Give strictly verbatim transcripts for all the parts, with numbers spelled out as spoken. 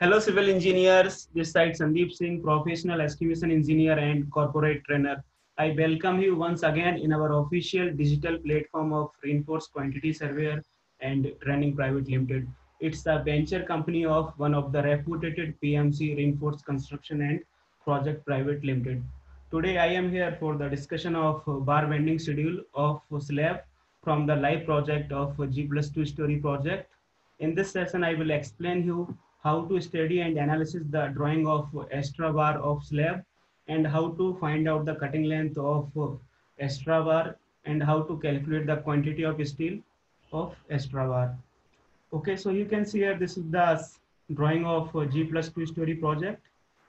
Hello, civil engineers. This side Sandeep Singh, professional estimation engineer and corporate trainer. I welcome you once again in our official digital platform of Reinforced Quantity Surveyor and Training Private Limited. It's a venture company of one of the reputed P M C Reinforced Construction and Project Private Limited. Today I am here for the discussion of bar bending schedule of slab from the live project of G plus two story project. In this session, I will explain you how to study and analysis the drawing of extra bar of slab and how to find out the cutting length of extra bar and how to calculate the quantity of steel of extra bar. Okay, so you can see here this is the drawing of G plus two story project.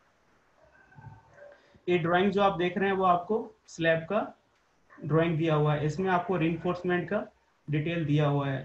ये drawing जो आप देख रहे हैं वो आपको slab का drawing दिया हुआ है, इसमें आपको रिइंफोर्समेंट का डिटेल दिया हुआ है।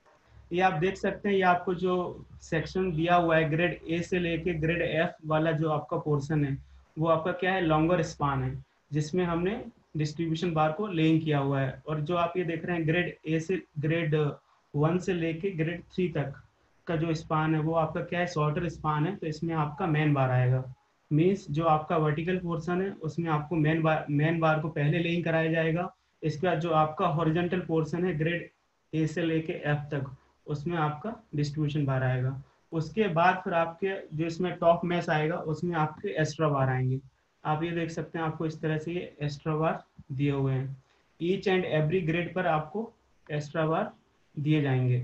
ये आप देख सकते हैं, ये आपको जो सेक्शन दिया हुआ है ग्रेड ए से लेके ग्रेड एफ वाला जो आपका पोर्शन है वो आपका क्या है, लॉन्गर स्पान है, जिसमें हमने डिस्ट्रीब्यूशन बार को लेइंग किया हुआ है। और जो आप ये देख रहे हैं ग्रेड ए से ग्रेड वन से लेके ग्रेड थ्री तक का जो स्पान है वो आपका क्या है, शॉर्टर स्पान है, तो इसमें आपका मेन बार आएगा। मीन्स जो आपका वर्टिकल पोर्शन है उसमें आपको मेन बार मेन बार को पहले लेइंग कराया जाएगा। इसके बाद जो आपका हॉरिजॉन्टल पोर्शन है ग्रेड ए से लेके एफ तक उसमें आपका डिस्ट्रीब्यूशन बार आएगा। उसके बाद फिर आपके जो इसमें टॉप मैश आएगा उसमें आपके एक्स्ट्रा बार आएंगे। आप ये देख सकते हैं, आपको इस तरह से ये एक्स्ट्रा बार दिए हुए हैं। ईच एंड एवरी ग्रेड पर आपको एक्स्ट्रा बार दिए जाएंगे।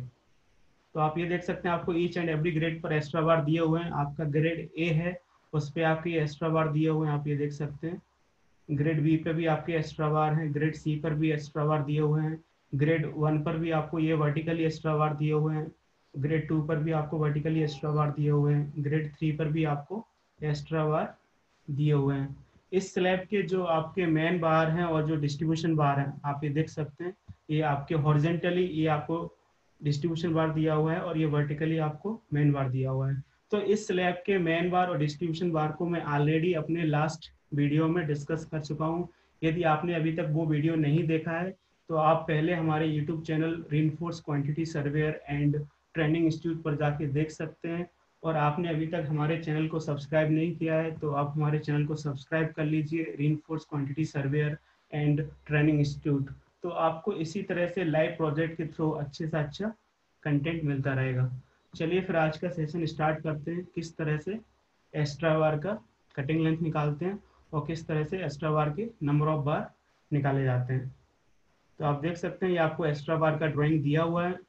तो आप ये देख सकते हैं, आपको ईच एंड एवरी ग्रेड पर एक्स्ट्रा बार दिए हुए हैं। आपका ग्रेड ए है उस पर आपके एक्स्ट्रा बार दिए हुए हैं, आप ये देख सकते हैं। ग्रेड बी पे भी आपके एक्स्ट्रा बार हैं, ग्रेड सी पर भी एक्स्ट्रा बार दिए हुए हैं, ग्रेड वन पर भी आपको ये वर्टिकली एक्स्ट्रा बार दिए हुए हैं, ग्रेड टू पर भी आपको वर्टिकली एक्स्ट्रा बार दिए हुए हैं, ग्रेड थ्री पर भी आपको एक्स्ट्रा बार दिए हुए हैं। इस स्लैब के जो आपके मेन बार हैं और जो डिस्ट्रीब्यूशन बार हैं आप ये देख सकते हैं, ये आपके हॉरिजॉन्टली ये आपको डिस्ट्रीब्यूशन बार दिया हुआ है और ये वर्टिकली आपको मेन बार दिया हुआ है। तो इस स्लैब के मेन बार और डिस्ट्रीब्यूशन बार को मैं ऑलरेडी अपने लास्ट वीडियो में डिस्कस कर चुका हूँ। यदि आपने अभी तक वो वीडियो नहीं देखा है तो आप पहले हमारे YouTube channel reinforce quantity surveyor and training institute पर जाके देख सकते हैं। और आपने अभी तक हमारे चैनल को सब्सक्राइब नहीं किया है तो आप हमारे चैनल को सब्सक्राइब कर लीजिए, reinforce quantity surveyor and training institute. तो आपको इसी तरह से लाइव प्रोजेक्ट के थ्रू अच्छे से अच्छा कंटेंट मिलता रहेगा। चलिए फिर आज का सेशन स्टार्ट करते हैं, किस तरह से एक्स्ट्रा बार का कटिंग लेंथ निकालते हैं और किस तरह से एक्स्ट्रा बार के नंबर ऑफ बार निकाले जाते हैं। तो आप देख सकते हैं ये आपको एक्स्ट्रा बार का ड्राइंग दिया हुआ है।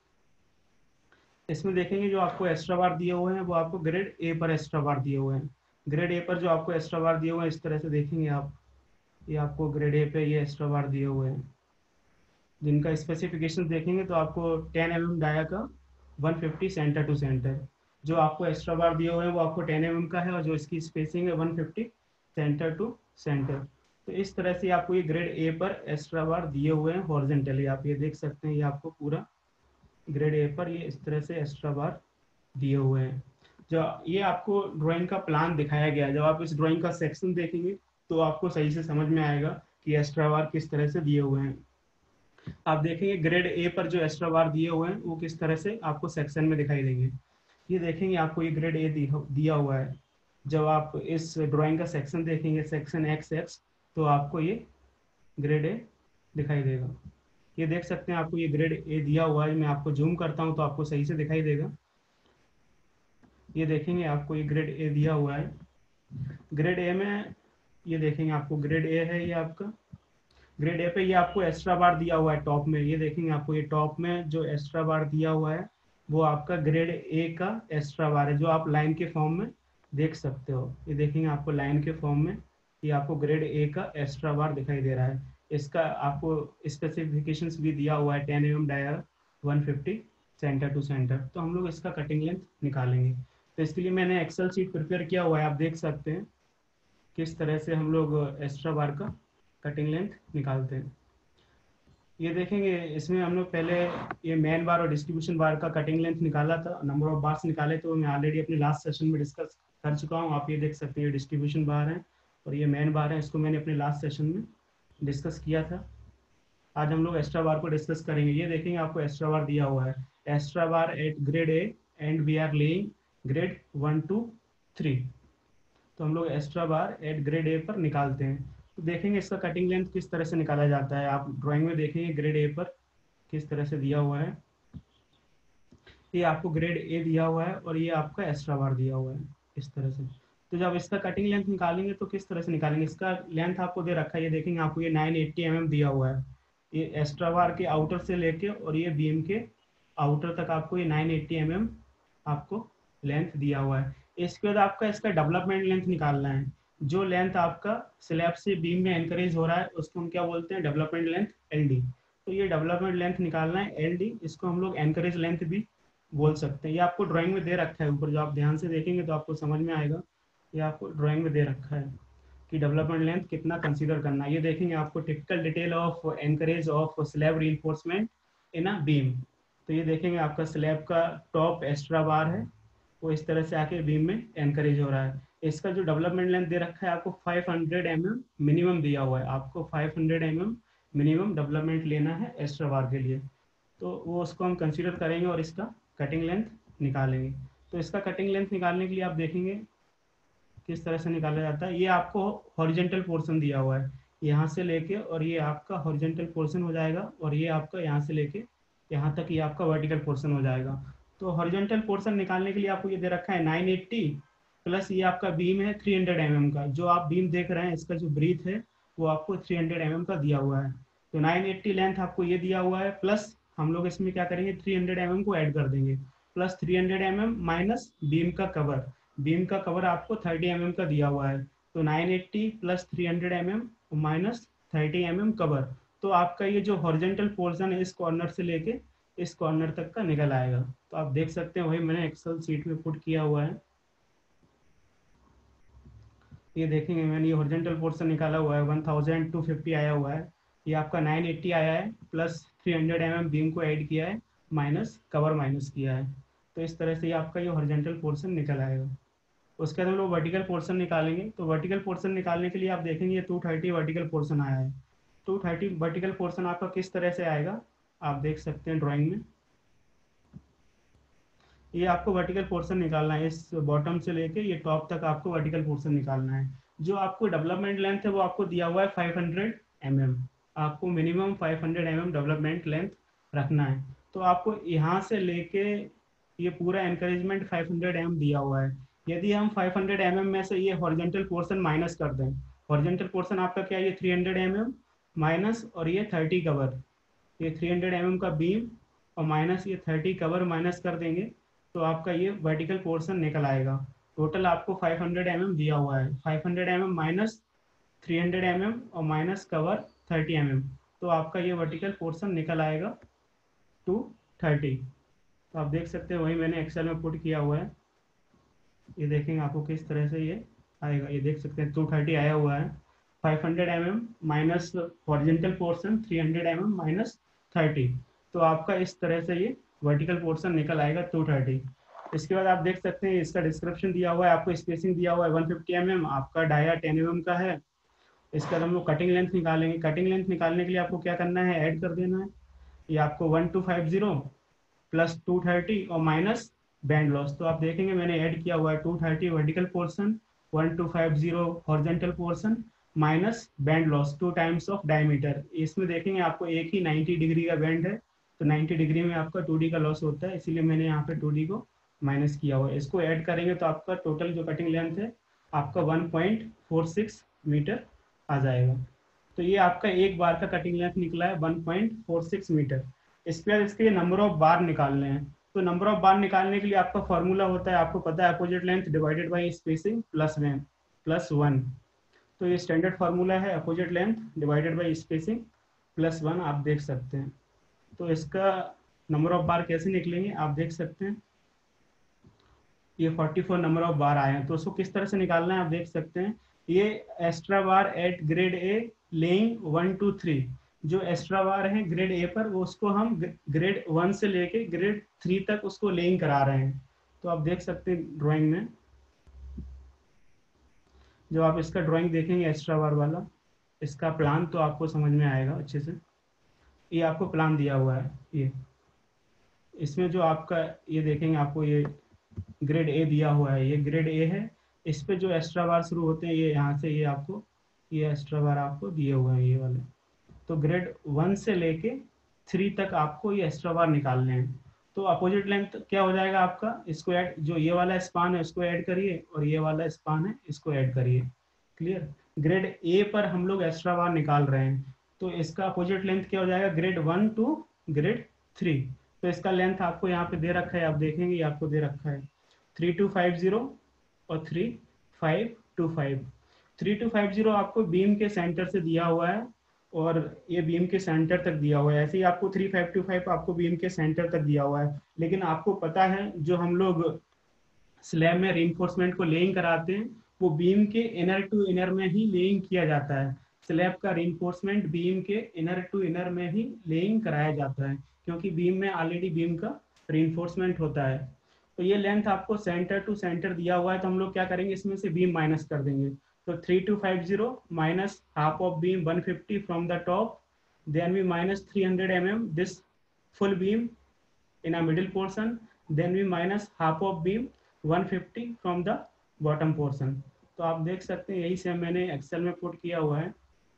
इसमें देखेंगे जो आपको एक्स्ट्रा बार दिए हुए हैं वो आपको ग्रेड ए पर एक्स्ट्रा बार दिए हुए हैं। ग्रेड ए पर जो आपको एक्स्ट्रा बार दिए हुए हैं इस तरह से देखेंगे आप, ये आपको ग्रेड ए पे ये एक्स्ट्रा बार दिए हुए हैं, जिनका स्पेसिफिकेशन देखेंगे तो आपको टेन एम एम डाया का one fifty centre to centre. जो आपको एक्स्ट्रा बार दिए हुए हैं वो आपको टेन एम एम का है और जो इसकी स्पेसिंग है one fifty centre to centre. तो इस तरह से आपको ये ग्रेड ए पर एक्स्ट्रा बार दिए हुए हैं हॉरिजॉन्टली, आप ये देख सकते हैं। ये आपको पूरा ग्रेड ए पर ये इस तरह से एक्स्ट्रा बार दिए हुए हैं। जो ये आपको ड्राइंग का प्लान दिखाया गया है, जब आप इस ड्राइंग का सेक्शन देखेंगे तो आपको सही से समझ में आएगा कि एक्स्ट्रा बार किस तरह से दिए हुए हैं। आप देखेंगे ग्रेड ए पर जो एक्स्ट्रा बार दिए हुए हैं वो किस तरह से आपको सेक्शन में दिखाई देंगे। ये देखेंगे आपको ये ग्रेड ए दिया हुआ है। जब आप इस ड्राइंग का सेक्शन देखेंगे, सेक्शन एक्स एक्स, तो आपको ये ग्रेड ए दिखाई देगा। ये देख सकते हैं आपको ये ग्रेड ए दिया हुआ है। मैं आपको जूम करता हूं तो आपको सही से दिखाई देगा। ये देखेंगे आपको ये ग्रेड ए दिया हुआ है। ग्रेड ए में ये देखेंगे आपको ग्रेड ए है, ये आपका ग्रेड ए पे ये आपको एक्स्ट्रा बार दिया हुआ है टॉप में। ये देखेंगे आपको ये टॉप में जो एक्स्ट्रा बार दिया हुआ है वो आपका ग्रेड ए का एक्स्ट्रा बार है, जो आप लाइन के फॉर्म में देख सकते हो। ये देखेंगे आपको लाइन के फॉर्म में ये आपको ग्रेड ए का एक्स्ट्रा बार दिखाई दे रहा है। इसका आपको स्पेसिफिकेशंस भी दिया हुआ है, ten M M dia one fifty centre to centre. तो हम लोग इसका कटिंग लेंथ निकालेंगे। तो इसके लिए मैंने एक्सेल शीट प्रिपेयर किया हुआ है, आप देख सकते हैं किस तरह से हम लोग एक्स्ट्रा बार का कटिंग लेंथ निकालते हैं। ये देखेंगे इसमें हम लोग पहले ये मेन बार और डिस्ट्रीब्यूशन बार का कटिंग लेंथ निकाला था, नंबर ऑफ बार्स निकाले, तो मैं ऑलरेडी अपने लास्ट सेशन में डिस्कस कर चुका हूँ। आप ये देख सकते हैं ये डिस्ट्रीब्यूशन बार है और ये मेन बार है, इसको मैंने अपने लास्ट सेशन में डिस्कस किया था। आज हम लोग एक्स्ट्रा बार को डिस्कस करेंगे। ये देखेंगे आपको एक्स्ट्रा बार दिया हुआ है, extra bar at grade A and we are laying grade one two three. तो हम लोग extra bar at grade A पर निकालते हैं। तो देखेंगे इसका कटिंग लेंथ किस तरह से निकाला जाता है। आप ड्राइंग में देखेंगे ग्रेड ए पर किस तरह से दिया हुआ है। ये आपको ग्रेड ए दिया हुआ है और ये आपका एक्स्ट्रा बार दिया हुआ है इस तरह से। तो जब इसका कटिंग लेंथ निकालेंगे तो किस तरह से निकालेंगे। इसका लेंथ आपको दे रखा है, ये देखेंगे आपको ये नाइन एट्टी एम एम दिया हुआ है। ये एक्स्ट्रा बार के आउटर से लेके और ये बीम के आउटर तक आपको ये नाइन एट्टी एम एम आपको लेंथ दिया हुआ है। इसके बाद आपका इसका डेवलपमेंट लेंथ निकालना है। जो लेंथ आपका स्लैब से बीम में एनकरेज हो रहा है उसको हम क्या बोलते हैं, डेवलपमेंट लेंथ, एल डी। तो ये डेवलपमेंट लेंथ निकालना है, एल डी। इसको हम लोग एनकरेज लेंथ भी बोल सकते हैं। ये आपको ड्राइंग में दे रखा है ऊपर, जो आप ध्यान से देखेंगे तो आपको समझ में आएगा। ये आपको ड्राइंग में दे रखा है कि डेवलपमेंट लेंथ कितना कंसीडर करना है। ये देखेंगे आपको typical detail of anchorage of slab reinforcement in a beam. तो ये देखेंगे आपका स्लैब का टॉप एक्स्ट्रा बार है, वो इस तरह से आके बीम में एनकरेज हो रहा है। इसका जो डेवलपमेंट लेंथ दे रखा है आपको five hundred M M minimum दिया हुआ है। आपको five hundred M M minimum development लेना है एक्स्ट्रा बार के लिए। तो वो उसको हम कंसीडर करेंगे और इसका कटिंग लेंथ निकालेंगे। तो इसका कटिंग लेंथ निकालने के लिए आप देखेंगे किस तरह से निकाला जाता है। ये आपको हॉरिजॉन्टल पोर्शन दिया हुआ है, यहाँ से लेके और ये आपका हॉरिजॉन्टल पोर्शन हो जाएगा और ये आपका यहाँ से लेके यहाँ तक ये आपका वर्टिकल पोर्शन हो जाएगा। तो हॉरिजॉन्टल पोर्शन निकालने के लिए आपको ये दे रखा है नाइन एट्टी प्लस ये आपका बीम है थ्री हंड्रेड एम एम का। जो आप बीम देख रहे हैं इसका जो ब्रीथ है वो आपको थ्री हंड्रेड एम एम का दिया हुआ है। तो नाइन एट्टी लेंथ आपको ये दिया हुआ है, प्लस हम लोग इसमें क्या करेंगे, थ्री हंड्रेड एम एम को ऐड कर देंगे। Plus three hundred M M minus beam का कवर। बीम का कवर आपको थर्टी एम एम का दिया हुआ है। तो nine eighty plus three hundred M M minus thirty M M cover. तो आपका ये जो हॉरिजॉन्टल पोर्शन है इस कॉर्नर से लेके इस कॉर्नर तक का निकल आएगा। तो आप देख सकते हैं वही मैंने एक्सेल सीट में पुट किया हुआ है। ये देखेंगे मैंने ये हॉरिजॉन्टल पोर्शन निकाला हुआ है, वन थाउजेंड टू फिफ्टी आया हुआ है। ये आपका नाइन एट्टी आया है, plus three hundred M M beam को ऐड किया है, माइनस कवर माइनस किया है। तो इस तरह से ये आपका ये हॉरिजॉन्टल पोर्शन निकल आएगा। उसके बाद हम लोग वर्टिकल पोर्शन निकालेंगे। तो वर्टिकल पोर्शन निकालने के लिए आप देखेंगे टू थर्टी वर्टिकल पोर्शन आया है। टू थर्टी वर्टिकल पोर्शन आपका किस तरह से आएगा आप देख सकते हैं ड्राइंग में। ये आपको वर्टिकल पोर्शन निकालना है, इस बॉटम से लेके ये टॉप तक आपको वर्टिकल पोर्शन निकालना है। जो आपको डेवलपमेंट लेंथ है वो आपको दिया हुआ है फाइव हंड्रेड एम एम। आपको minimum five hundred M M development length रखना है। तो आपको यहाँ से लेके ये पूरा anchorage five hundred M M दिया हुआ है। यदि हम फाइव हंड्रेड एम एम में से ये हॉरिजॉन्टल पोर्शन माइनस कर दें, हॉरिजॉन्टल पोर्शन आपका क्या है, ये three hundred M M minus और ये थर्टी कवर, ये थ्री हंड्रेड एम एम का बीम और माइनस ये थर्टी कवर माइनस कर देंगे तो आपका ये वर्टिकल पोर्शन निकल आएगा। टोटल आपको फाइव हंड्रेड एम एम दिया हुआ है, five hundred M M minus three hundred M M और minus cover thirty M M. तो आपका ये वर्टिकल पोर्शन निकल आएगा टू थर्टी। तो आप देख सकते हैं वही मैंने एक्सेल में पुट किया हुआ है। ये देखेंगे आपको किस तरह से ये आएगा। ये देख सकते हैं टू थर्टी आया हुआ है, five hundred M M minus horizontal portion three hundred M M minus thirty. तो आपका इस तरह से ये वर्टिकल पोर्शन निकल आएगा टू थर्टी। इसके बाद आप देख सकते हैं इसका डिस्क्रिप्शन दिया हुआ है, आपको स्पेसिंग दिया हुआ है वन फिफ्टी एम एम, आपका डाया टेन एम एम का है। इसके बाद हम लोग कटिंग लेंथ निकालेंगे। कटिंग लेंथ निकालने के लिए आपको क्या करना है, ऐड कर देना है। ये आपको one two five zero plus two thirty और माइनस बैंड लॉस। तो आप देखेंगे मैंने ऐड किया हुआ है two thirty vertical portion, one two five zero horizontal portion minus bend loss two times of diameter. इसमें देखेंगे आपको एक ही नाइन्टी डिग्री का बैंड है, तो नाइन्टी डिग्री में आपका टू डी का लॉस होता है, इसीलिए मैंने यहाँ पे टू डी को माइनस किया हुआ है। इसको ऐड करेंगे तो आपका टोटल जो कटिंग लेंथ है आपका one point four six metre आ जाएगा। तो ये आपका एक बार का कटिंग लेंथ निकला है one point four six metre. इसके बाद इसके नंबर ऑफ बार निकालने हैं। तो नंबर ऑफ बार निकालने के लिए आपका फॉर्मूला होता है, आपको पता है, opposite length divided by spacing plus one plus one. तो ये स्टैंडर्ड फार्मूला है, opposite length divided by spacing plus one, आप देख सकते हैं। तो इसका नंबर ऑफ बार कैसे निकलेंगे आप देख सकते हैं। ये forty four number of bar आए हैं, तो उसको किस तरह से निकालना है आप देख सकते हैं। ये extra bar at grade A laying one two three, जो एक्स्ट्रा बार है ग्रेड ए पर वो उसको हम ग्रेड वन से लेके ग्रेड थ्री तक उसको लेइंग करा रहे हैं। तो आप देख सकते हैं ड्राइंग में, जो आप इसका ड्राइंग देखेंगे एक्स्ट्रा बार वाला, इसका प्लान तो आपको समझ में आएगा अच्छे से। ये आपको प्लान दिया हुआ है, ये इसमें जो आपका ये देखेंगे आपको ये ग्रेड ए दिया हुआ है, ये ग्रेड ए है। इस पे जो एक्स्ट्रा बार शुरू होते हैं ये यहाँ से, ये आपको ये एक्स्ट्रा बार आपको दिए हुए हैं ये वाले। तो ग्रेड वन से लेके थ्री तक आपको ये एक्स्ट्रा बार निकालने हैं। तो अपोजिट लेंथ क्या हो जाएगा आपका, इसको ऐड, जो ये वाला स्पान है उसको ऐड करिए और ये वाला स्पान है इसको ऐड करिए। क्लियर। ग्रेड ए पर हम लोग एक्स्ट्रा बार निकाल रहे हैं, तो इसका अपोजिट लेंथ क्या हो जाएगा, grade one to grade three. तो इसका लेंथ आपको यहाँ पे दे रखा है, आप देखेंगे आपको दे रखा है थ्री टू फाइव जीरो और three five two five. Three two five zero आपको बीम के सेंटर से दिया हुआ है और ये बीम के सेंटर तक दिया हुआ है। ऐसे ही आपको थ्री फाइव टू फाइव आपको बीम के सेंटर तक दिया हुआ है। लेकिन आपको पता है जो हम लोग स्लैब में रिइंफोर्समेंट को लेइंग कराते हैं वो बीम के इनर टू इनर में ही लेइंग किया जाता है। स्लैब का रिइंफोर्समेंट बीम के इनर टू इनर में ही लेइंग कराया जाता है, क्योंकि बीम में ऑलरेडी बीम का रिइंफोर्समेंट होता है। तो ये लेंथ आपको सेंटर टू सेंटर दिया हुआ है, तो हम लोग क्या करेंगे, इसमें से बीम माइनस कर देंगे। तो three two five zero minus half of beam one fifty from the top, then we minus three hundred millimeters this full beam in a middle portion, then we minus half of beam one fifty from the bottom portion। तो आप देख सकते हैं यही से मैंने Excel में put किया हुआ है।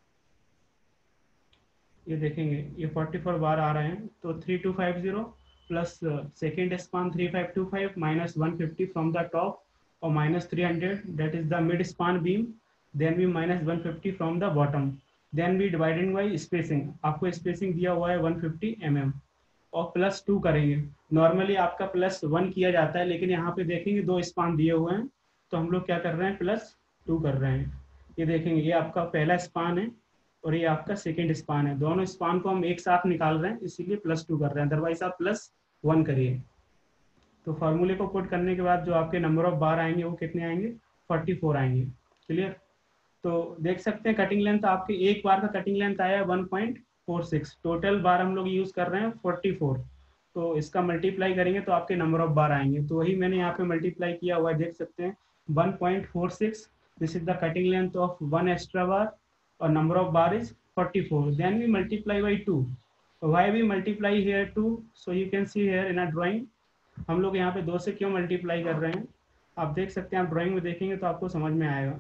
ये देखेंगे ये फोर्टी फोर बार आ रहे हैं। तो three two five zero plus second span three five two five minus one fifty from the top और minus three hundred that is the mid span beam, then we minus one fifty from the bottom, then we divided by spacing. आपको spacing दिया हुआ है one fifty M M और plus two करेंगे। Normally आपका plus one किया जाता है, लेकिन यहाँ पे देखेंगे दो स्पान दिए हुए हैं तो हम लोग क्या कर रहे हैं, प्लस टू कर रहे हैं। ये देखेंगे ये आपका पहला स्पान है और ये आपका सेकेंड स्पान है, दोनों स्पान को हम एक साथ निकाल रहे हैं इसीलिए प्लस टू कर रहे हैं, अदरवाइज आप प्लस वन करिए। तो फॉर्मूले को पुट करने के बाद जो आपके नंबर ऑफ बार आएंगे वो कितने आएंगे, फोर्टी फोर आएंगे। क्लियर। तो देख सकते हैं कटिंग लेंथ आपके एक बार का कटिंग लेंथ आया है one point four six, total bar हम लोग यूज कर रहे हैं फोर्टी फोर। तो इसका मल्टीप्लाई करेंगे तो आपके नंबर ऑफ बार आएंगे, तो वही मैंने यहाँ पे मल्टीप्लाई किया हुआ है, देख सकते हैं one point four six, this is the cutting length of one extra bar और number of bar is forty four. Then we multiply by two. Why we multiply here two, so you can see here in a drawing. हम लोग यहाँ पे दो से क्यों multiply कर रहे हैं, आप देख सकते हैं, आप ड्राइंग में देखेंगे तो आपको समझ में आएगा।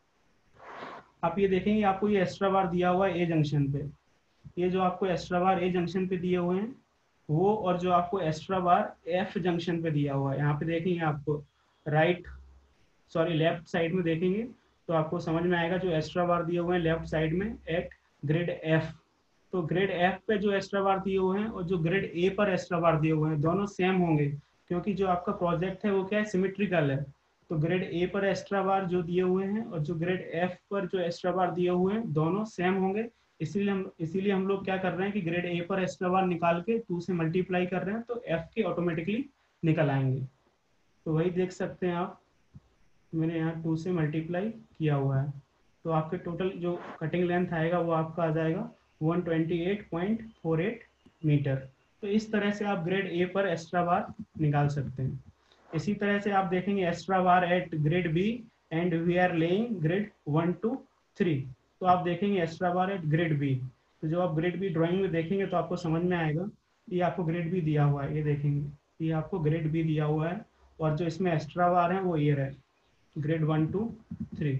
आप ये देखेंगे आपको ये एक्स्ट्रा बार दिया हुआ है ए जंक्शन पे, ये जो आपको एक्स्ट्रा बार ए जंक्शन पे दिए हुए हैं वो, और जो आपको एक्स्ट्रा बार एफ जंक्शन पे दिया हुआ है, यहाँ पे देखेंगे आपको राइट सॉरी लेफ्ट साइड में देखेंगे तो आपको समझ में आएगा जो एक्स्ट्रा बार दिए हुए हैं लेफ्ट साइड में एट ग्रेड एफ। तो ग्रेड एफ पे जो एक्स्ट्रा बार दिए हुए हैं और जो ग्रेड ए पर एक्स्ट्रा बार दिए हुए हैं दोनों सेम होंगे, क्योंकि जो आपका प्रोजेक्ट है वो क्या है, सिमेट्रिकल है। तो ग्रेड ए पर एक्स्ट्रा बार जो दिए हुए हैं और जो ग्रेड एफ पर जो एक्स्ट्रा बार दिए हुए हैं दोनों सेम होंगे, इसीलिए हम इसीलिए हम लोग क्या कर रहे हैं कि ग्रेड ए पर एक्स्ट्रा बार निकाल के टू से मल्टीप्लाई कर रहे हैं तो एफ के ऑटोमेटिकली निकल आएंगे। तो वही देख सकते हैं आप, मैंने यहाँ टू से मल्टीप्लाई किया हुआ है, तो आपके टोटल जो कटिंग लेंथ आएगा वो आपका आ जाएगा one twenty eight point four eight metre. तो इस तरह से आप ग्रेड ए पर एक्स्ट्रा बार निकाल सकते हैं। इसी तरह से आप देखेंगे extra bar at grade B and we are laying grade one two three. तो आप देखेंगे extra bar at grade B, तो जब आप ग्रेड बी ड्राइंग में देखेंगे तो आपको समझ में आएगा ये आपको ग्रेड बी दिया हुआ है, ये देखेंगे ये आपको ग्रेड बी दिया हुआ है और जो इसमें एक्स्ट्रा बार है वो ये है ग्रेड वन टू थ्री।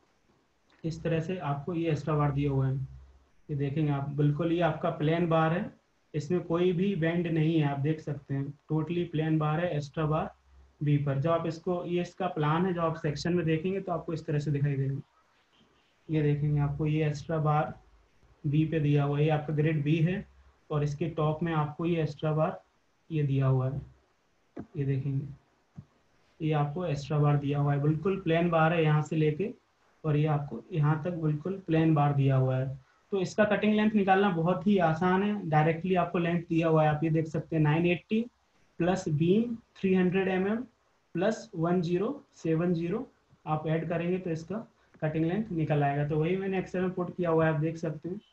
इस तरह से आपको ये एक्स्ट्रा बार दिए हुए हैं, ये देखेंगे आप बिल्कुल ये आपका प्लेन बार है, इसमें कोई भी बेंड नहीं है, आप देख सकते हैं टोटली प्लेन बार है एक्स्ट्रा बार बी पर। जब आप इसको ये इसका प्लान है जो आप सेक्शन में देखेंगे तो आपको इस तरह से दिखाई देगा। ये देखेंगे आपको ये एक्स्ट्रा बार बी पे दिया हुआ है, ये आपका ग्रेड बी है और इसके टॉप में आपको ये एक्स्ट्रा बार ये दिया हुआ है, ये देखेंगे ये आपको एक्स्ट्रा बार दिया हुआ है, बिल्कुल प्लेन बार है यहाँ से लेके और ये आपको यहाँ तक बिल्कुल प्लेन बार दिया हुआ है। तो इसका कटिंग लेंथ निकालना बहुत ही आसान है, डायरेक्टली आपको लेंथ दिया हुआ है, आप ये देख सकते हैं nine eighty plus beam three hundred M M plus one zero seven zero आप ऐड करेंगे तो इसका कटिंग लेंथ निकल आएगा। तो वही मैंने एक्सेल में पुट किया हुआ है, आप देख सकते हैं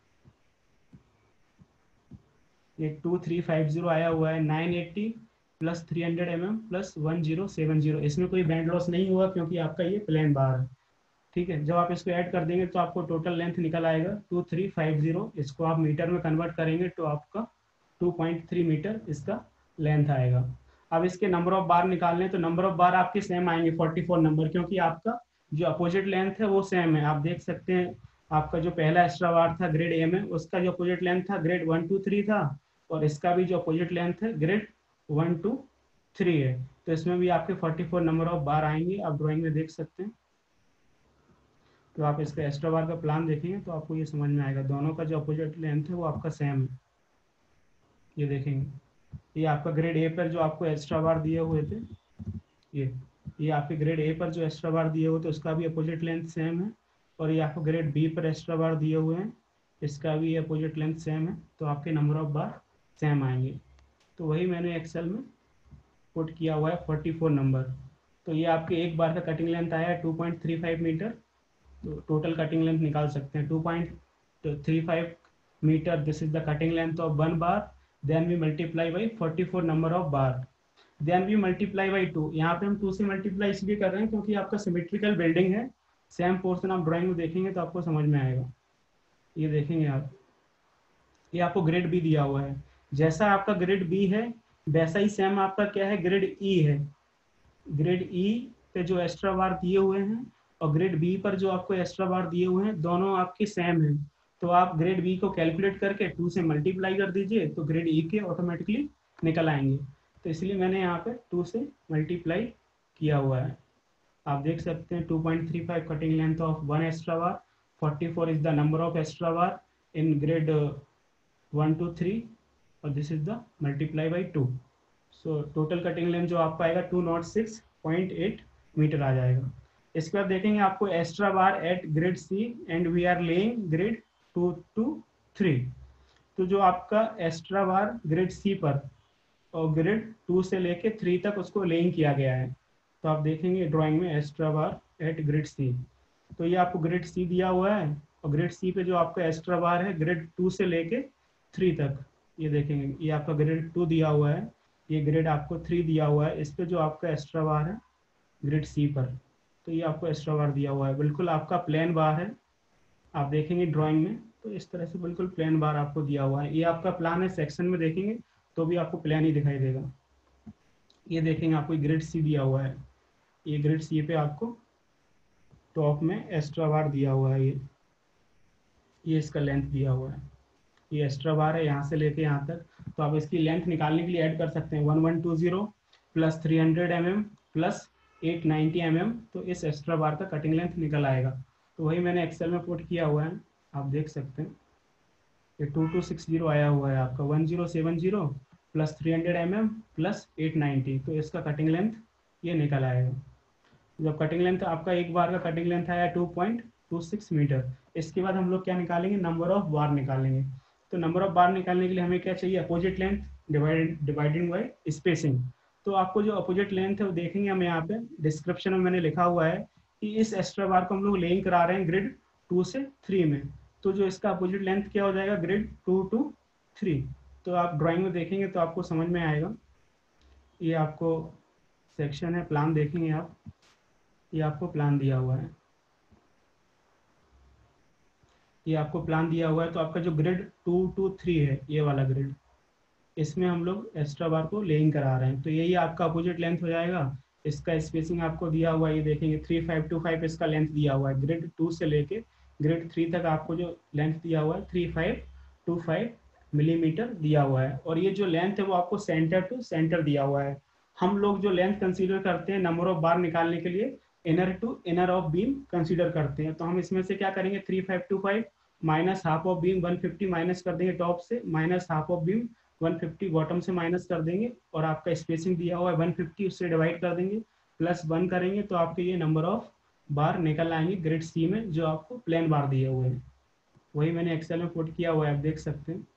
ये टू थ्री फाइव जीरो आया हुआ है, nine eighty plus three hundred M M plus one zero seven zero. इसमें कोई बैंड लॉस नहीं हुआ क्योंकि आपका ये प्लेन बार है। ठीक है, जब आप इसको ऐड कर देंगे तो आपको टोटल लेंथ निकल आएगा टू थ्री फाइव जीरो। इसको आप मीटर में कन्वर्ट करेंगे तो आपका टू पॉइंट थ्री मीटर इसका लेंथ आएगा। अब इसके नंबर ऑफ बार निकालने, तो नंबर ऑफ बार आपके सेम आएंगे फोर्टी फोर नंबर, क्योंकि आपका जो अपोजिट लेंथ है वो सेम है। आप देख सकते हैं आपका जो पहला एक्स्ट्रा बार था ग्रेड ए में, उसका जो अपोजिट लेंथ था ग्रेड वन टू थ्री था, और इसका भी जो अपोजिट लेंथ है ग्रेड वन टू थ्री है। तो इसमें भी आपके forty four number of bar आएंगे, आप ड्राइंग में देख सकते हैं। तो आप इसका एक्स्ट्रा बार का प्लान देखेंगे तो आपको ये समझ में आएगा, दोनों का जो अपोजिट लेंथ है वो आपका सेम है। ये देखेंगे, ये आपका ग्रेड ए पर जो आपको एक्स्ट्रा बार दिए हुए थे, ये ये आपके ग्रेड ए पर जो एक्स्ट्रा बार दिए हुए थे उसका भी अपोजिट लेंथ सेम है, और ये आपको ग्रेड बी पर एक्स्ट्रा बार दिए हुए हैं, इसका भी अपोजिट लेंथ सेम है, तो आपके नंबर ऑफ बार सेम आएंगे। तो वही मैंने एक्सेल में पुट किया हुआ है फोर्टी फोर नंबर। तो ये आपके एक बार का कटिंग लेंथ आया है two point three five metre, तो टोटल कटिंग लेंथ निकाल सकते हैं two point three five metre, this is the cutting length of one bar, then we multiply by forty four number of bar, then we multiply by two. यहाँ पे हम to से multiply इसलिए कर रहे हैं क्योंकि आपका सिमेट्रिकल बिल्डिंग है। सेम पोर्शन आप ड्राइंग में देखेंगे तो आपको समझ में आएगा। ये देखेंगे आप, ये आपको ग्रेड बी दिया हुआ है, जैसा आपका ग्रेड बी है वैसा ही सेम आपका क्या है ग्रेड ई है। ग्रेड ई पे जो एक्स्ट्रा बार दिए हुए हैं और ग्रेड बी पर जो आपको एक्स्ट्रा बार दिए हुए हैं दोनों आपके सेम हैं। तो आप ग्रेड बी को कैलकुलेट करके टू से मल्टीप्लाई कर दीजिए तो ग्रेड ई के ऑटोमेटिकली निकल आएंगे। तो इसलिए मैंने यहाँ पे टू से मल्टीप्लाई किया हुआ है। आप देख सकते हैं two point three five cutting length of one extra bar, forty four is the number of extra bar in grade one two three, और this is the multiply by two. So total cutting length जो आपका आएगा two nought six point eight metre आ जाएगा। इसके बाद देखेंगे आपको extra bar at grade C and we are laying grade two two three. तो जो आपका एक्स्ट्रा बार ग्रेड सी पर और ग्रेड टू से लेके थ्री तक उसको लेइंग किया गया है। तो आप देखेंगे ड्राइंग में extra bar at grade C, तो ये आपको ग्रेड सी दिया हुआ है, और ग्रेड सी पे जो आपका एक्स्ट्रा बार है ग्रेड टू से लेके थ्री तक, ये देखेंगे ये आपका ग्रेड टू दिया हुआ है, ये ग्रेड आपको थ्री दिया हुआ है, इस पे जो आपका एक्स्ट्रा बार है ग्रेड सी पर, तो ये आपको एक्स्ट्रा बार दिया हुआ है। बिल्कुल आपका प्लेन बार है, आप देखेंगे ड्राइंग में तो इस तरह से बिल्कुल प्लेन बार आपको दिया हुआ है। ये आपका प्लान है, सेक्शन में देखेंगे तो भी आपको प्लेन ही दिखाई देगा। ये देखेंगे आपको ग्रेड सी दिया हुआ है, ये ग्रेड सी पे आपको टॉप में एक्स्ट्रा बार दिया हुआ है, ये ये इसका लेंथ दिया हुआ है, ये एक्स्ट्रा बार है यहाँ से लेके यहाँ तक। तो आप इसकी लेंथ निकालने के लिए ऐड कर सकते हैं one one two zero plus three hundred M M plus eight ninety M M, तो इस एक्स्ट्रा बार का कटिंग लेंथ निकल आएगा। तो वही मैंने एक्सेल में पुट किया हुआ है, आप देख सकते हैं ये टू टू सिक्स जीरो आया हुआ है आपका, one zero seven zero plus three hundred M M plus eight ninety, तो इसका कटिंग लेंथ ये निकल आएगा। जब कटिंग लेंथ आपका एक बार का कटिंग लेंथ आया two point two six metre. इसके बाद हम लोग क्या निकालेंगे, नंबर ऑफ बार निकालेंगे। तो नंबर ऑफ बार निकालने के लिए हमें क्या चाहिए, opposite length divided divided by spacing. तो आपको जो अपोजिट लेंथ है वो देखेंगे हम यहाँ पे डिस्क्रिप्शन में मैंने लिखा हुआ है कि इस एक्स्ट्रा बार को हम लोग लेइंग करा रहे हैं ग्रेड टू से थ्री में, तो जो इसका अपोजिट लेंथ क्या हो जाएगा ग्रेड टू टू थ्री। तो आप ड्राइंग में देखेंगे तो आपको समझ में आएगा। ये आपको सेक्शन है, प्लान देखेंगे आप, ये आपको प्लान दिया हुआ है, ये आपको प्लान दिया हुआ है। तो आपका जो ग्रेड टू टू थ्री है ये वाला ग्रेड, इसमें हम लोग एक्स्ट्रा बार को लेइंग करा रहे हैं, तो यही आपका अपोजिट लेंथ हो जाएगा। इसका स्पेसिंग आपको दिया हुआ है, ये देखेंगे थ्री फाइव टू फाइव इसका लेंथ दिया हुआ है, ग्रेड टू से लेके ग्रेड थ्री तक आपको जो लेंथ दिया हुआ है three five two five millimetre दिया हुआ है। और ये जो लेंथ है वो आपको सेंटर टू सेंटर दिया हुआ है। हम लोग जो लेंथ कंसीडर करते हैं नंबर ऑफ बार निकालने के लिए inner to inner of beam consider करते हैं। तो हम इसमें से क्या करेंगे, three five two five minus half of beam one fifty minus कर देंगे टॉप से, minus half of beam one fifty bottom से माइनस कर देंगे, और आपका स्पेसिंग दिया हुआ है वन फिफ्टी उससे डिवाइड कर देंगे, प्लस वन करेंगे तो आपके ये नंबर ऑफ बार निकल आएंगे ग्रेड सी में जो आपको प्लेन बार दिए हुए हैं। वही मैंने एक्सेल में पुट किया हुआ है, आप देख सकते हैं।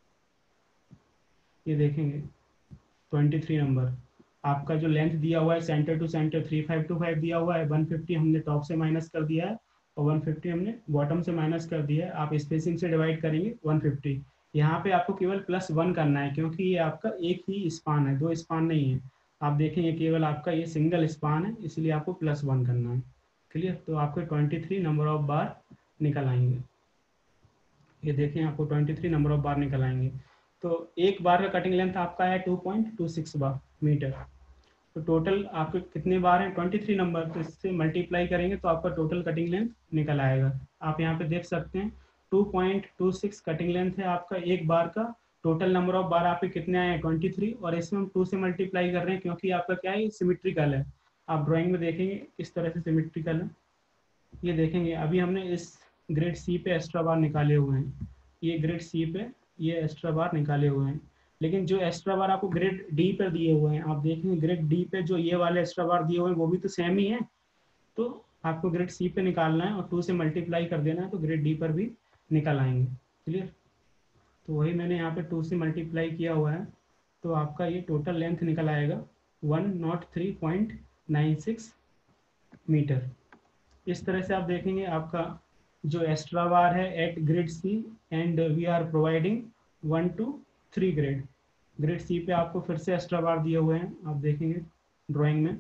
ये देखेंगे ट्वेंटी थ्री नंबर आपका जो लेंथ दिया हुआ है centre to centre three five two five दिया हुआ है, वन फिफ्टी हमने टॉप से माइनस कर दिया है और वन फिफ्टी हमने बॉटम से माइनस कर दिया है। आप स्पेसिंग से डिवाइड करेंगे वन फिफ्टी। यहाँ पे आपको केवल प्लस वन करना है क्योंकि ये आपका एक ही स्पान है, दो स्पान नहीं है। आप देखेंगे केवल आपका ये सिंगल स्पान है, इसलिए आपको प्लस वन करना है। क्लियर, तो आपको twenty three number of bar निकल आएंगे। ये देखें आपको twenty three number of bar निकल आएंगे। तो एक बार का कटिंग लेंथ आपका है two point two six bar metre. तो टोटल आपके कितने बार हैं, ट्वेंटी थ्री नंबर, तो इससे मल्टीप्लाई करेंगे तो आपका टोटल कटिंग लेंथ निकल आएगा। आप यहाँ पे देख सकते हैं two point two six cutting length है आपका एक बार का। टोटल नंबर ऑफ बार आपके कितने आए हैं, ट्वेंटी थ्री, और इसमें हम टू से मल्टीप्लाई कर रहे हैं क्योंकि आपका क्या है, सिमेट्रिकल है। आप ड्राइंग में देखेंगे किस तरह से सिमेट्रिकल है, ये देखेंगे। अभी हमने इस ग्रेड सी पे एक्स्ट्रा बार निकाले हुए हैं, ये ग्रेड सी पे ये एक्स्ट्रा बार निकाले हुए हैं, लेकिन जो एक्स्ट्रा बार आपको ग्रेड डी पर दिए हुए हैं, आप देखेंगे ग्रेड डी पे जो ये वाले एक्स्ट्रा बार दिए हुए हैं वो भी तो सेम ही है। तो आपको ग्रेड सी पे निकालना है और टू से मल्टीप्लाई कर देना है, तो ग्रेड डी पर भी निकल आएंगे। क्लियर? तो वही मैंने यहाँ पे टू से मल्टीप्लाई किया हुआ है, तो आपका ये टोटल लेंथ निकल आएगा one nought three point nine six metre. इस तरह से आप देखेंगे आपका जो एक्स्ट्रा बार है at grade C, and we are providing one two three grade. Grade C पे आपको फिर से एक्स्ट्रा बार दिए हुए हैं, आप देखेंगे ड्राइंग में,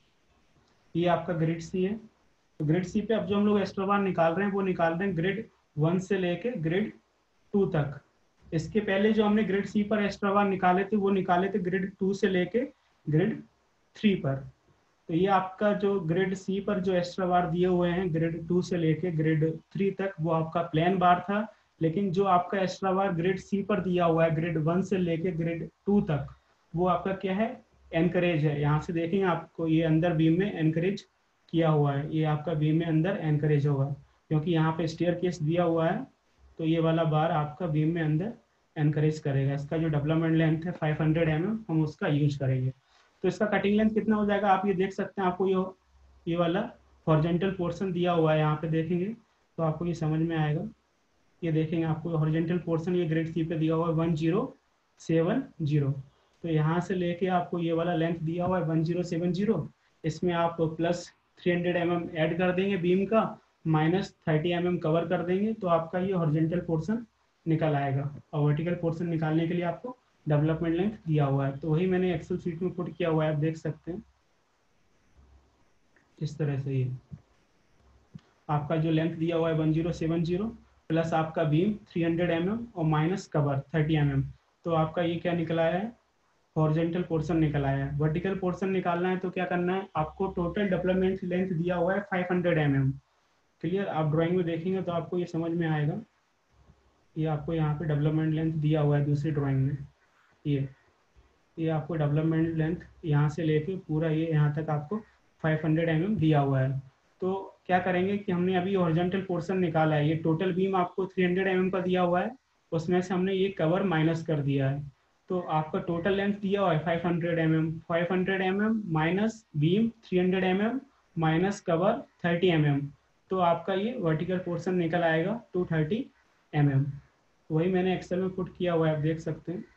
ये आपका ग्रेड सी है। तो ग्रेड सी पे अब जो हम लोग एक्स्ट्रा बार निकाल रहे हैं वो निकाल रहे हैं ग्रेड वन से लेके ग्रेड टू तक। इसके पहले जो हमने ग्रेड सी पर एक्स्ट्रा बार निकाले थे वो निकाले थे ग्रेड टू से लेके ग्रेड थ्री पर। तो ये आपका जो ग्रेड सी पर जो एक्स्ट्रा बार दिए हुए हैं ग्रेड टू से लेके ग्रेड थ्री तक, वो आपका प्लेन बार था। लेकिन जो आपका एक्स्ट्रा बार ग्रेड सी पर दिया हुआ है ग्रेड वन से लेके ग्रेड टू तक, वो आपका क्या है, एनकरेज है। यहाँ से देखेंगे आपको ये अंदर बीम में एनकरेज किया हुआ है, ये आपका बीम में अंदर एनकरेज होगा क्योंकि यहाँ पे स्टेयर केस दिया हुआ है। तो ये वाला बार आपका बीम में अंदर एनकरेज करेगा। इसका जो डेवलपमेंट लेंथ है फाइव हंड्रेड एम एम, हम उसका यूज करेंगे। तो इसका कटिंग लेंथ कितना हो जाएगा, आप ये देख सकते हैं। आपको ये ये वाला हॉरिजॉन्टल पोर्शन दिया हुआ है, यहाँ पे देखेंगे तो आपको ये समझ में आएगा। ये देखेंगे आपको हॉरिजॉन्टल पोर्शन ये ग्रेड सी पे दिया हुआ है वन जीरो सेवन जीरो। तो यहाँ से लेके आपको ये वाला लेंथ दिया हुआ है वन जीरो सेवन जीरो। इसमें आप plus three hundred M M add कर देंगे बीम का, minus thirty M M cover कर देंगे, तो आपका ये हॉरिजॉन्टल पोर्शन निकल आएगा। और वर्टिकल पोर्शन निकालने के लिए आपको डेवलपमेंट लेंथ दिया हुआ है। तो वही मैंने एक्सेल शीट में पुट किया हुआ है, आप देख सकते हैं इस तरह से। ये आपका जो लेंथ दिया हुआ है one zero seven zero, plus आपका beam three hundred M M और minus cover thirty M M. तो आपका ये क्या निकल आया है, हॉरिजॉन्टल पोर्शन निकल आया है। वर्टिकल पोर्शन निकालना है तो क्या करना है, आपको टोटल डेवलपमेंट लेंथ दिया हुआ है five hundred M M. Clear? आप ड्राइंग में देखेंगे तो आपको ये समझ में आएगा। ये आपको यहाँ पे डेवलपमेंट लेंथ दिया हुआ है दूसरी ड्राइंग में। ये ये आपको डेवलपमेंट लेंथ यहाँ से लेके पूरा ये यहाँ तक आपको फाइव हंड्रेड एम एम दिया हुआ है। तो क्या करेंगे कि हमने अभी हॉरिजॉन्टल पोर्शन निकाला है, ये टोटल बीम आपको थ्री हंड्रेड एम एम का दिया हुआ है, उसमें से हमने ये कवर माइनस कर दिया है। तो आपका टोटल लेंथ दिया हुआ है five hundred M M, five hundred M M minus beam three hundred M M minus cover thirty M M, तो आपका ये वर्टिकल पोर्शन निकल आएगा टू थर्टी एम एम। वही मैंने एक्सेल में पुट किया हुआ है, आप देख सकते हैं।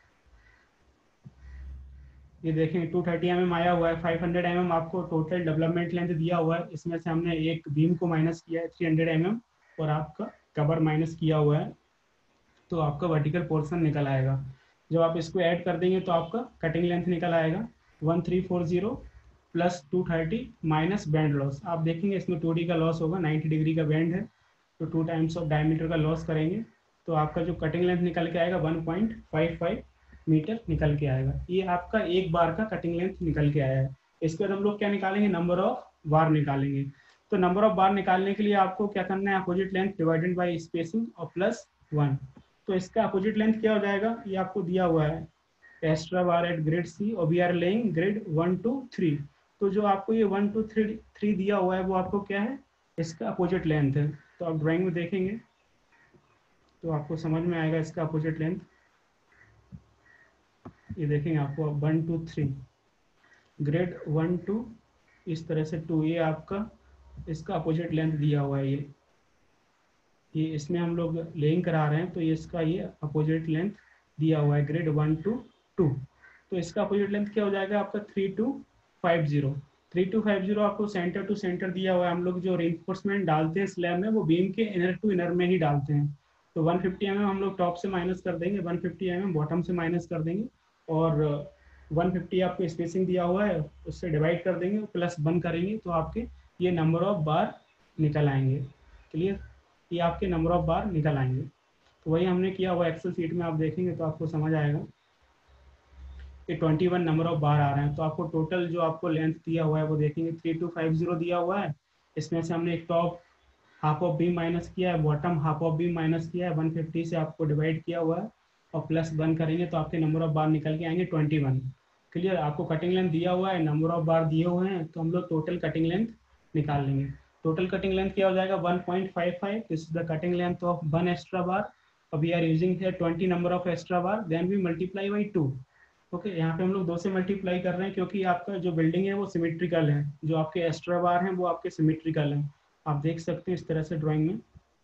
ये देखेंगे टू थर्टी एम एम आया हुआ है, फाइव हंड्रेड एम एम आपको टोटल डेवलपमेंट लेंथ दिया हुआ है, इसमें से हमने एक बीम को माइनस किया है थ्री हंड्रेड एम एम और आपका कवर माइनस किया हुआ है, तो आपका वर्टिकल पोर्शन निकल आएगा। जब आप इसको ऐड कर देंगे तो आपका कटिंग लेंथ निकल आएगा one three four zero plus two thirty minus bend loss. आप देखेंगे इसमें टू डी का लॉस होगा, नाइन्टी डिग्री का बैंड है, तो टू टाइम्स ऑफ डायमीटर का लॉस करेंगे तो आपका जो कटिंग लेंथ निकल के आएगा one point five five metre निकल के आएगा। ये आपका एक बार का कटिंग लेंथ निकल के आया है। इसके बाद हम लोग क्या निकालेंगे, नंबर ऑफ बार निकालेंगे। तो नंबर ऑफ बार निकालने के लिए आपको क्या करना है, opposite length divided by spacing और प्लस वन। तो इसका अपोजिट लेंथ क्या हो जाएगा, ये आपको दिया हुआ है extra bar at grade C और we are laying grade one two three. तो जो आपको ये वन टू थ्री थ्री दिया हुआ है वो आपको क्या है, इसका अपोजिट लेंथ है। तो आप ड्राइंग में देखेंगे तो आपको समझ में आएगा इसका अपोजिट लेंथ। ये देखेंगे आपको one two three grade one two इस तरह से टू, ये आपका इसका अपोजिट लेंथ दिया हुआ है। ये ये इसमें हम लोग लेइंग करा रहे हैं तो ये इसका ये अपोजिट लेंथ दिया हुआ है ग्रेड वन टू टू। तो इसका अपोजिट लेंथ क्या हो जाएगा आपका three two five zero. Three two five zero आपको सेंटर टू सेंटर दिया हुआ है। हम लोग जो रेनफोर्समेंट डालते हैं स्लैब में वो बीम के इनर टू इनर में ही डालते हैं। तो वन फिफ्टी एम एम हम लोग टॉप से माइनस कर देंगे, one fifty M m bottom से माइनस कर देंगे और वन फिफ्टी आपको स्पेसिंग दिया हुआ है उससे डिवाइड कर देंगे, प्लस वन करेंगे तो आपके ये नंबर ऑफ बार निकल आएंगे। क्लियर? ये आपके नंबर ऑफ बार निकल आएंगे। वही हमने किया हुआ एक्सेल सीट में, आप देखेंगे तो आपको समझ आएगा कि इक्कीस नंबर ऑफ बार आ रहे हैं। तो आपको टोटल जो आपको लेंथ दिया हुआ है वो देखेंगे थ्री टू फाइव जीरो दिया हुआ है। इसमें से हमने एक top half of beam minus किया है, bottom half of beam minus किया है, वन फिफ्टी से आपको डिवाइड किया हुआ है और प्लस वन करेंगे तो आपके नंबर ऑफ बार निकल के आएंगे इक्कीस। क्लियर, आपको कटिंग लेंथ दिया हुआ है, नंबर ऑफ बार दिए हुए हैं, तो हम लोग टोटल कटिंग लेंथ निकाल लेंगे। टोटल कटिंग लेंथ क्या हो जाएगा one point five five, this is the cutting length of one extra bar. और we are using here twenty number of extra bar, then we multiply by two. Okay, यहाँ पे हम लोग दो से मल्टीप्लाई कर रहे हैं क्योंकि आपका जो बिल्डिंग है वो सिमेट्रिकल है, जो आपके एक्स्ट्रा बार हैं वो आपके सिमेट्रिकल हैं। आप देख सकते हैं इस तरह से ड्राइंग में।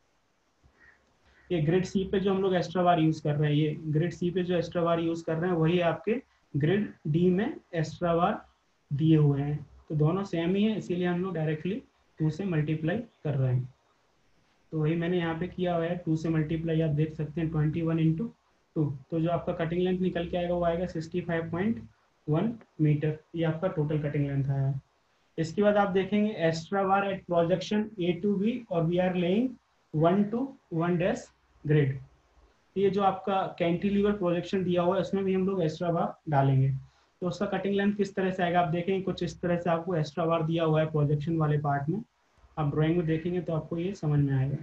ये ग्रिड सी पे जो हम लोग एक्स्ट्रा बार यूज कर रहे हैं, ये ग्रिड सी पे जो एक्स्ट्रा बार यूज कर रहे हैं वही आपके ग्रिड डी में एक्स्ट्रा बार दिए हुए हैं। तो दोनों सेम ही है, इसीलिए हम लोग डायरेक्टली टू से मल्टीप्लाई कर रहे हैं। तो वही मैंने यहाँ पे किया हुआ है, टू से मल्टीप्लाई आप देख सकते हैं ट्वेंटी वन इंटू टू। तो जो आपका कटिंग लेंथ निकल के आएगा वो आएगा sixty five point one metre. ये आपका टोटल कटिंग लेंथ आया है। इसके बाद आप देखेंगे extra bar at projection A to B और we are laying one two one dash grid. ये जो आपका कैंटिलीवर प्रोजेक्शन दिया हुआ है उसमें भी हम लोग एक्स्ट्रा बार डालेंगे। तो उसका कटिंग लेंथ किस तरह से आएगा आप देखेंगे, कुछ इस तरह से आपको एक्स्ट्रा बार दिया हुआ है प्रोजेक्शन वाले पार्ट में। आप ड्राइंग में देखेंगे तो आपको ये समझ में आएगा।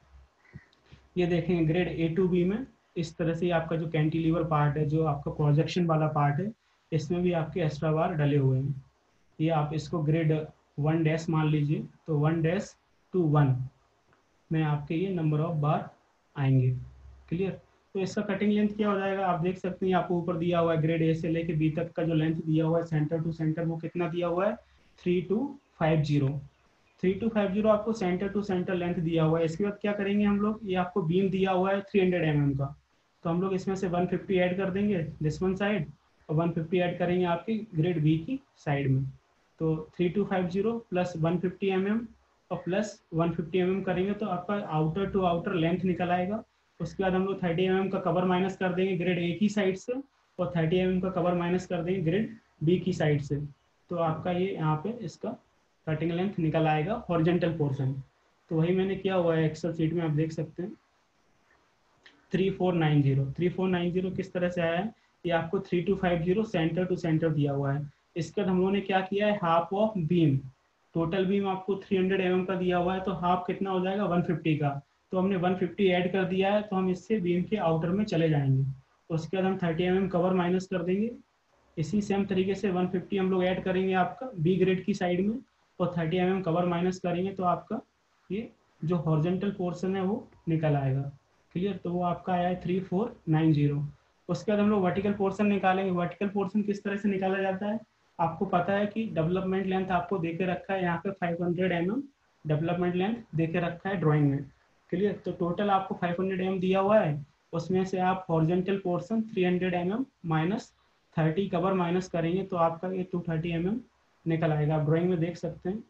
ये देखेंगे ग्रेड ए टू बी में इस तरह से आपका जो कैंटिलीवर पार्ट है, जो आपका प्रोजेक्शन वाला पार्ट है, इसमें भी आपके एक्स्ट्रा बार डले हुए हैं। ये आप इसको ग्रेड वन डैश मान लीजिए, तो वन डैश टू वन में आपके ये नंबर ऑफ बार आएंगे। क्लियर, तो इसका कटिंग लेंथ क्या हो जाएगा आप देख सकते हैं, आपको ऊपर दिया हुआ है ग्रेड ए से लेके बी तक का जो लेंथ दिया हुआ है सेंटर टू सेंटर, वो कितना दिया हुआ है three two five zero. Three two five zero आपको सेंटर टू सेंटर लेंथ दिया हुआ है। इसके बाद क्या करेंगे हम लोग, ये आपको बीम दिया हुआ है थ्री हंड्रेड एम एम का, तो हम लोग इसमें से वन फिफ्टी ऐड कर देंगे दिस वन साइड और वन फिफ्टी ऐड करेंगे आपकी ग्रेड बी की साइड में। तो three two five zero plus one fifty M M और plus one fifty M m करेंगे तो आपका आउटर टू आउटर लेंथ निकल आएगा। उसके बाद हम लोग थर्टी एम एम का कवर माइनस कर देंगे ग्रेड ए की साइड से और थर्टी एम एम का कवर माइनस कर देंगे ग्रेड बी की साइड से। तो आपका ये यहाँ पे इसका कटिंग लेंथ निकल आएगा हॉरिजॉन्टल पोर्शन। तो वही मैंने किया हुआ है एक्सेल शीट में, आप देख सकते हैं three four nine zero. Three four nine zero किस तरह से आया है, ये आपको three two five zero centre to centre दिया हुआ है। इसके बाद हम लोगों ने क्या किया है, half of beam, total beam आपको थ्री हंड्रेड एम एम का दिया हुआ है, तो हाफ कितना हो जाएगा वन फिफ्टी का, तो हमने वन फिफ्टी ऐड कर दिया है, तो हम इससे बीम के आउटर में चले जाएंगे। उसके बाद हम thirty M M cover minus कर देंगे। इसी सेम तरीके से वन फिफ्टी हम लोग ऐड करेंगे आपका बी ग्रेड की साइड में और thirty M M cover minus करेंगे, तो आपका ये जो हॉरिजॉन्टल पोर्शन है वो निकल आएगा। क्लियर, तो वो आपका आया है थ्री फोर नाइन जीरो। उसके बाद हम लोग वर्टिकल पोर्शन निकालेंगे। वर्टिकल पोर्शन किस तरह से निकाला जाता है, आपको पता है कि डेवलपमेंट लेंथ आपको देके रखा है यहाँ पे five hundred M M development length देके रखा है ड्राइंग में। क्लियर, तो टोटल आपको फाइव हंड्रेड एम एम दिया हुआ है, उसमें से आप horizontal portion three hundred M M minus thirty cover minus करेंगे तो आपका ये टू थर्टी एम एम निकल आएगा। आप ड्राइंग में देख सकते हैं,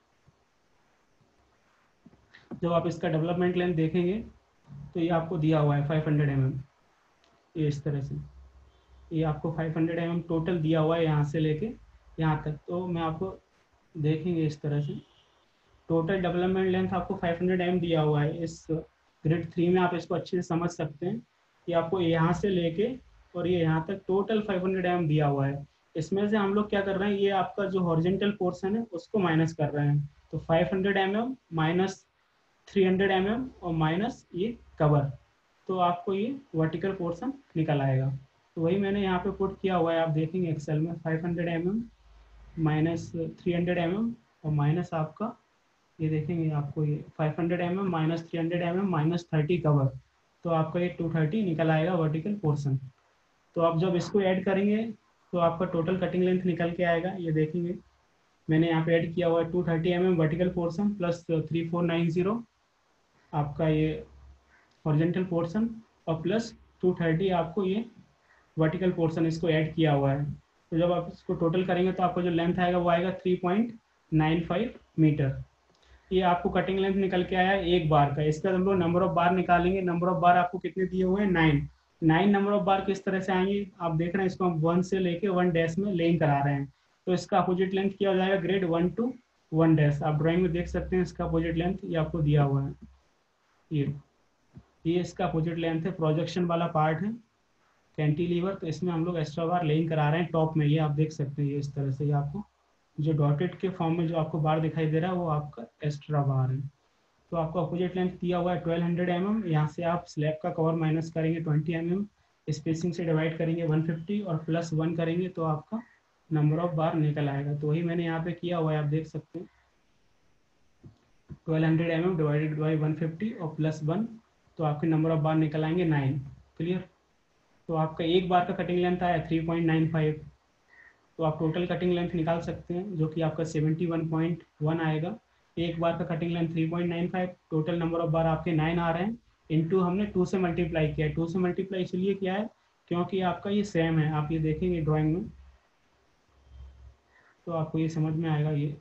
जब आप इसका डेवलपमेंट लेंथ देखेंगे तो ये आपको दिया हुआ है फाइव हंड्रेड एम एम, ये इस तरह से ये आपको five hundred M m total दिया हुआ है यहाँ से लेके यहाँ तक। तो मैं आपको देखेंगे इस तरह से टोटल डेवलपमेंट लेंथ आपको फाइव हंड्रेड एम एम दिया हुआ है। इस ग्रिड थ्री में आप इसको अच्छे से समझ सकते हैं कि आपको यहाँ से लेके और ये यहाँ तक total five hundred M M दिया हुआ है। इसमें से हम लोग क्या कर रहे हैं, ये आपका जो हॉरिजॉन्टल पोर्शन है उसको माइनस कर रहे हैं। तो five hundred M M minus three hundred M M और माइनस ये कवर, तो आपको ये वर्टिकल पोर्शन निकल आएगा। तो वही मैंने यहाँ पे पुट किया हुआ है, आप देखेंगे एक्सेल में five hundred M M minus three hundred M M और माइनस आपका ये देखेंगे आपको ये five hundred M M minus three hundred M M minus thirty cover, तो आपका ये टू थर्टी निकल आएगा वर्टिकल पोर्शन। तो आप जब इसको ऐड करेंगे तो आपका टोटल कटिंग लेंथ निकल के आएगा। ये देखेंगे मैंने यहाँ पे ऐड किया हुआ है two thirty M m vertical portion plus three four nine zero आपका ये हॉरिजॉन्टल पोर्शन और प्लस टू थर्टी आपको ये वर्टिकल पोर्शन इसको ऐड किया हुआ है। तो जब आप इसको टोटल करेंगे तो आपका जो लेंथ आएगा वो आएगा three point nine five metre. ये आपको कटिंग लेंथ निकल के आया है एक बार का। इसका हम लोग नंबर ऑफ बार निकालेंगे। नंबर ऑफ बार आपको कितने दिए हुए हैं, nine. Nine number of bar किस तरह से आएंगे आप देख रहे हैं, इसको हम वन से लेके वन डैश में लेइंग करा रहे हैं। तो इसका अपोजिट लेंथ क्या हो जाएगा, grade one two one dash. आप ड्राइंग में देख सकते हैं इसका अपोजिट लेंथ ये आपको दिया हुआ है ये। ये इसका अपोजिट लेंथ है, प्रोजेक्शन वाला पार्ट है कैंटिलीवर, तो इसमें हम लोग एक्स्ट्रा बार लेइंग करा रहे हैं टॉप में। ये आप देख सकते हैं, ये इस तरह से, ये आपको जो डॉटेड के फॉर्म में जो आपको बार दिखाई दे रहा है वो आपका एक्स्ट्रा बार है। तो आपको अपोजिट लेंथ दिया हुआ है ट्वेल्व हंड्रेड एम एम। यहाँ से आप स्लैब का कवर माइनस करेंगे ट्वेंटी एम एम, स्पेसिंग से डिवाइड करेंगे वन फिफ्टी और प्लस वन करेंगे तो आपका नंबर ऑफ बार निकल आएगा। तो वही मैंने यहाँ पे किया हुआ है, आप देख सकते हैं twelve hundred M m divided by one fifty और प्लस वन, तो आपके नंबर ऑफ बार निकल आएंगे नाइन। क्लियर। तो आपका एक बार का कटिंग लेंथ आया थ्री पॉइंट नाइन फाइव, तो आप टोटल कटिंग लेंथ निकाल सकते हैं जो कि आपका सेवेंटी वन पॉइंट वन आएगा। एक बार का cutting length three point nine five, total number of bar आपके नाइन आ रहे हैं, इनटू हमने टू से मल्टीप्लाई किया है। टू से मल्टीप्लाई इसलिए किया है क्योंकि आपका ये सेम है, आप ये देखेंगे ड्राइंग में तो आपको ये समझ में आएगा। ये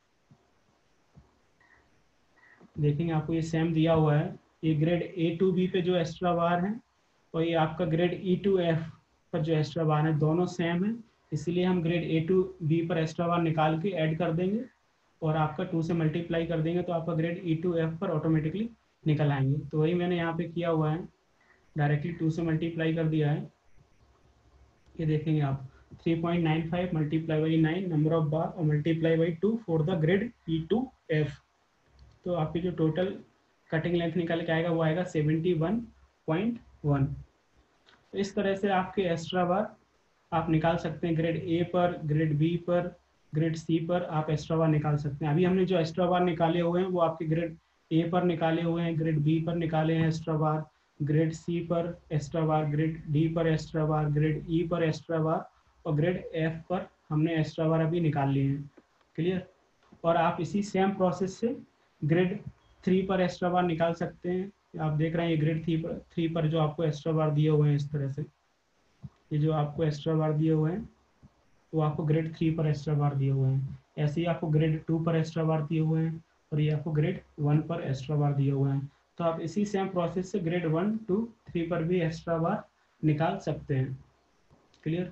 देखेंगे आपको ये सेम दिया हुआ है, ये ग्रेड ए टू बी पे जो एक्स्ट्रा बार है और ये आपका ग्रेड ई टू एफ पर जो एक्स्ट्रा बार है दोनों सेम है, इसीलिए हम ग्रेड ए टू बी पर एक्स्ट्रा बार निकाल के ऐड कर देंगे और आपका टू से मल्टीप्लाई कर देंगे तो आपका ग्रेड ई टू एफ पर ऑटोमेटिकली निकल आएंगे। तो वही मैंने यहाँ पे किया हुआ है, डायरेक्टली टू से मल्टीप्लाई कर दिया है। ये देखेंगे आप three point nine five multiply by nine number of bar और multiply by two for the grade E to F, तो आपकी जो टोटल कटिंग लेंथ निकल के आएगा वो आएगा सेवेंटी वन पॉइंट वन। तो इस तरह से आपके एक्स्ट्रा बार आप निकाल सकते हैं, ग्रेड ए पर, ग्रेड बी पर, ग्रेड सी पर आप एक्स्ट्रा बार निकाल सकते हैं। अभी हमने जो एक्स्ट्रा बार निकाले हुए हैं वो आपके ग्रेड ए पर निकाले हुए हैं, ग्रेड बी पर निकाले हैं एक्स्ट्रा बार, ग्रेड सी पर एक्स्ट्रा बार, ग्रेड डी पर एक्स्ट्रा बार, ग्रेड ई पर एक्स्ट्रा बार और ग्रेड एफ पर हमने एक्स्ट्रा बार अभी निकाल लिए हैं। क्लियर। और आप इसी सेम प्रोसेस से ग्रेड थ्री पर एक्स्ट्रा बार निकाल सकते हैं। आप देख रहे हैं ये ग्रेड थ्री पर थ्री पर जो आपको एक्स्ट्रा बार दिए हुए हैं, इस तरह से ये जो आपको एक्स्ट्रा बार दिए हुए हैं वो आपको ग्रेड थ्री पर एक्स्ट्रा बार दिए हुए हैं। ऐसे ही आपको ग्रेड टू पर एक्स्ट्रा बार दिए हुए हैं और ये आपको ग्रेड वन पर एक्स्ट्रा बार दिए हुए हैं। तो आप इसी सेम प्रोसेस से ग्रेड वन टू थ्री पर भी एक्स्ट्रा बार निकाल सकते हैं। क्लियर।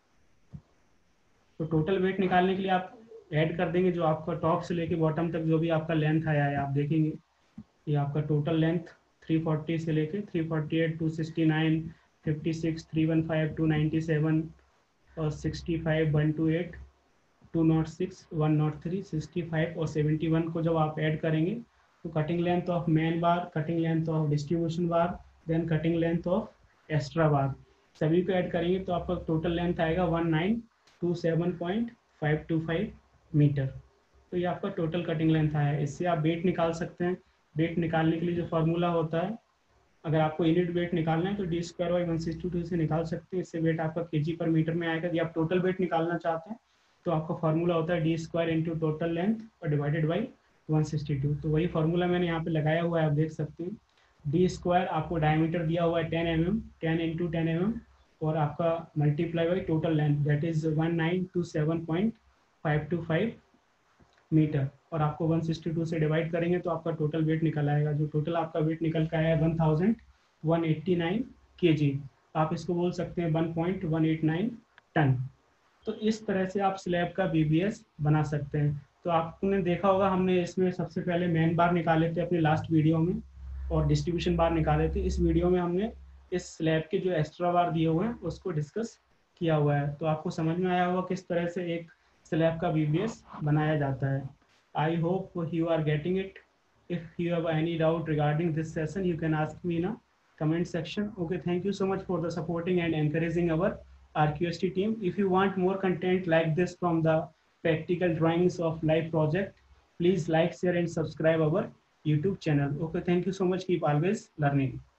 तो टोटल वेट निकालने के लिए आप ऐड कर देंगे जो आपका टॉप से लेके बॉटम तक जो भी आपका लेंथ आया है, आप देखेंगे ये आपका टोटल लेंथ थ्री फोर्टी से लेके three forty eight, two sixty nine, fifty six, three one five, two ninety seven और sixty five, one two eight, two nought six, one nought three, sixty five और seventy one को जब आप add करेंगे तो cutting length of main bar, cutting length of distribution bar, then cutting length of extra bar, सभी को add करेंगे तो आपका टोटल लेंथ आएगा one nine two seven point five two five metre. तो ये आपका टोटल कटिंग लेंथ आया है। इससे आप वेट निकाल सकते हैं। वेट निकालने के लिए जो फार्मूला होता है, अगर आपको यूनिट वेट निकालना है तो d square by one sixty two से निकाल सकते हैं। इससे वेट आपका केजी पर मीटर में आएगा। यदि आप टोटल वेट निकालना चाहते हैं तो आपका फार्मूला होता है d square into total length और divided by one sixty two. तो वही फार्मूला मैंने यहाँ पे लगाया हुआ है, आप देख सकते हैं। डी स्क्वायर आपको डायमीटर दिया हुआ है ten M m, ten into ten M M और आपका multiply by total length that is one nine two seven point five two five metre और आपको वन सिक्सटी टू से डिवाइड करेंगे तो आपका टोटल वेट निकल आएगा। जो टोटल आपका वेट निकल का है one thousand one eighty nine KG, आप इसको बोल सकते हैं one point one eight nine ton. तो इस तरह से आप स्लैब का बीबीएस बना सकते हैं। तो आपने देखा होगा हमने इसमें सबसे पहले मेन बार निकाले थे अपने लास्ट वीडियो में और डिस्ट्रीब्यूशन बार निकाले थे। इस वीडियो में हमने इस स्लैब के जो एक्स्ट्रा बार दिए हुए हैं उसको डिस्कस किया हुआ है। तो आपको समझ में आया होगा किस तरह से एक स्लैब का बीबीएस बनाया जाता है। I hope you are getting it. If you have any doubt regarding this session you can ask me in a comment section. Okay, thank you so much for the supporting and encouraging our R Q S T team. If you want more content like this from the practical drawings of live project, please like, share and subscribe our YouTube channel. Okay, thank you so much. Keep always learning.